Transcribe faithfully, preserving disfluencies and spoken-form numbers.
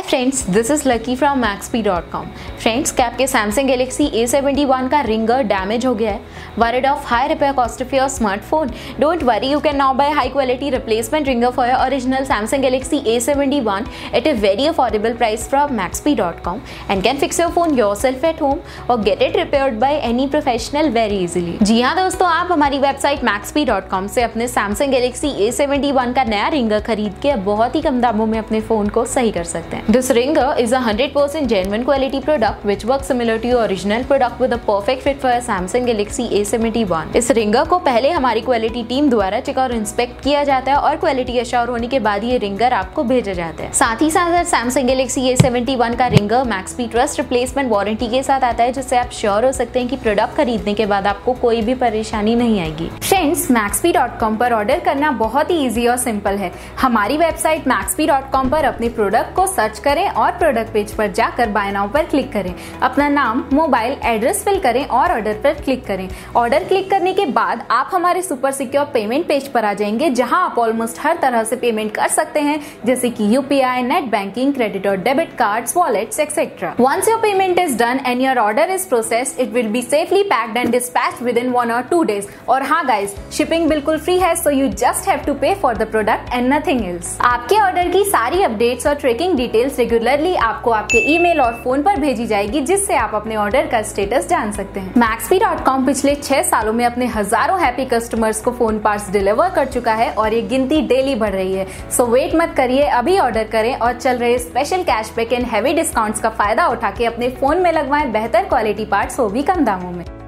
Friends, this is lucky from Maxpe dot com. Friends, क्या आपके Samsung Galaxy A seventy one का ringer damage हो गया है? Worried of high repair cost of your smartphone? Don't worry, you can now buy high quality replacement ringer for your original Samsung Galaxy A seventy one at a very affordable price from maxp dot com and can fix your phone yourself at home or get it repaired by any professional very easily। जी हाँ दोस्तों, आप हमारी website maxp dot com से अपने Samsung Galaxy A seventy one का नया ringer खरीद के बहुत ही कम दामों में अपने फोन को सही कर सकते हैं। This ringer is a one hundred percent genuine quality product which works similar to your original product with a perfect fit for a Samsung Galaxy A seventy one। इस रिंगर को पहले हमारी क्वालिटी टीम द्वारा check और inspect किया जाता है और क्वालिटी अश्योर होने के बाद ये रिंगर आपको भेजा जाता है। साथ ही साथ Samsung Galaxy A seventy one का ringer Maxpe trust replacement warranty के साथ आता है, जिससे आप श्योर हो सकते हैं कि प्रोडक्ट खरीदने के बाद आपको कोई भी परेशानी नहीं आएगी। फ्रेंड्स, मैक्सपी डॉट कॉम पर ऑर्डर करना बहुत ही ईजी और सिंपल है। हमारी वेबसाइट मैक्सपी डॉट कॉम पर अपने प्रोडक्ट को सर्च करें और प्रोडक्ट पेज पर जाकर बाय नाउ पर क्लिक करें। अपना नाम, मोबाइल एड्रेस फिल करें और ऑर्डर पर क्लिक करें। ऑर्डर क्लिक करने के बाद आप हमारे सुपर सिक्योर पेमेंट पेज पर आ जाएंगे, जहां आप ऑलमोस्ट हर तरह से पेमेंट कर सकते हैं, जैसे कि यूपीआई, नेट बैंकिंग, क्रेडिट और debit cards, wallets etcetera. Once your payment is done and your order is processed, it will be safely packed and dispatched within one or two days. और हाँ guys, shipping बिल्कुल free है, so you just have to pay for the product and nothing else. आपके order की सारी updates और tracking details regularly आपको आपके ईमेल और फोन पर भेजी जाएगी, जिससे आप अपने ऑर्डर का स्टेटस जान सकते हैं। मैक्सपी डॉट कॉम पिछले छह सालों में अपने हजारों हैप्पी कस्टमर्स को फोन पार्ट्स डिलीवर कर चुका है और ये गिनती डेली बढ़ रही है। सो वेट मत करिए, अभी ऑर्डर करें और चल रहे special cashback and heavy discounts का फायदा उठा के अपने फोन में लगवाएं बेहतर क्वालिटी पार्ट्स, वो भी कम दामों में।